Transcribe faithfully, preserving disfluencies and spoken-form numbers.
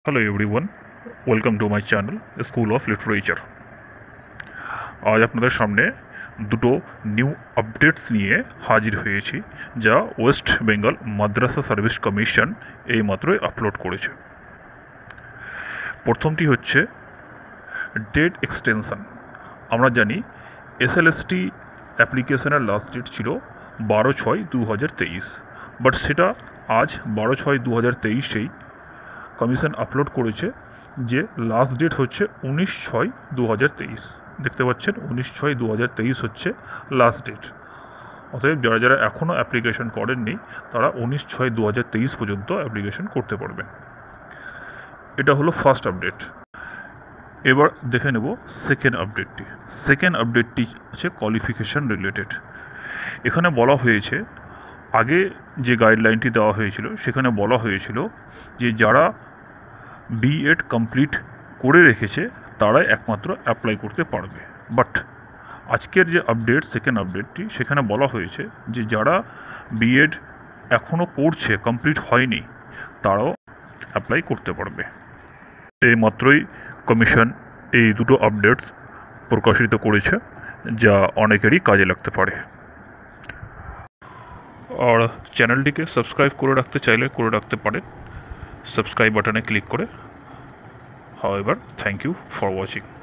Hello everyone, welcome to my channel school of literature. আজ আপনাদের সামনে দুটো নিউ আপডেটস নিয়ে হাজির হয়েছি, যা ওয়েস্ট বেঙ্গল মাদ্রাসা সার্ভিস কমিশন এইমাত্রই আপলোড করেছে। প্রথমটি হচ্ছে ডেট এক্সটেনশন। আমরা জানি এসএলএসটি অ্যাপ্লিকেশনের লাস্ট ডেট ছিল বারো ছয় দু হাজার তেইশ, বাট সেটা আজ বারো ছয় দু হাজার তেইশেই কমিশন আপলোড করেছে যে লাস্ট ডেট হচ্ছে উনিশ ছয় দু হাজার তেইশ। দেখতে পাচ্ছেন উনিশ ছয় দু হাজার তেইশ হচ্ছে লাস্ট ডেট। অতএব যারা যারা এখনও অ্যাপ্লিকেশন করেননি তারা উনিশ ছয় দু হাজার তেইশ পর্যন্ত অ্যাপ্লিকেশন করতে পারবেন। এটা হলো ফার্স্ট আপডেট। এবার দেখে নেব সেকেন্ড আপডেটটি। সেকেন্ড আপডেটটি আছে কোয়ালিফিকেশান রিলেটেড। এখানে বলা হয়েছে, আগে যে গাইডলাইনটি দেওয়া হয়েছিল সেখানে বলা হয়েছিল যে যারা বিএড কমপ্লিট করে রেখেছে তারাই একমাত্র অ্যাপ্লাই করতে পারবে। বাট আজকের যে আপডেট, সেকেন্ড আপডেটটি, সেখানে বলা হয়েছে যে যারা বিএড এখনও করছে, কমপ্লিট হয়নি, তারাও অ্যাপ্লাই করতে পারবে। এই মাত্রই কমিশন এই দুটো আপডেটস প্রকাশিত করেছে, যা অনেকেরই কাজে লাগতে পারে। আর চ্যানেলটিকে সাবস্ক্রাইব করে রাখতে চাইলে করে রাখতে পারেন, সাবস্ক্রাইব বাটনে ক্লিক করে। However, thank you for watching.